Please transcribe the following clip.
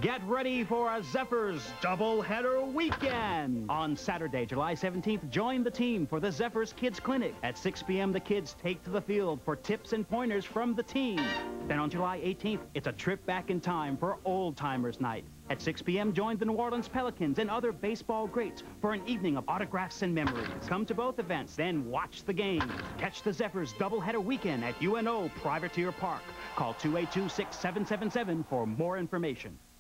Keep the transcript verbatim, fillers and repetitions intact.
Get ready for a Zephyrs doubleheader weekend. On Saturday, July seventeenth, join the team for the Zephyrs Kids Clinic. At six p m, the kids take to the field for tips and pointers from the team. Then on July eighteenth, it's a trip back in time for Old Timers Night. At six p m, join the New Orleans Pelicans and other baseball greats for an evening of autographs and memories. Come to both events, then watch the game. Catch the Zephyrs doubleheader weekend at U N O Privateer Park. Call two eight two, six seven seven seven for more information.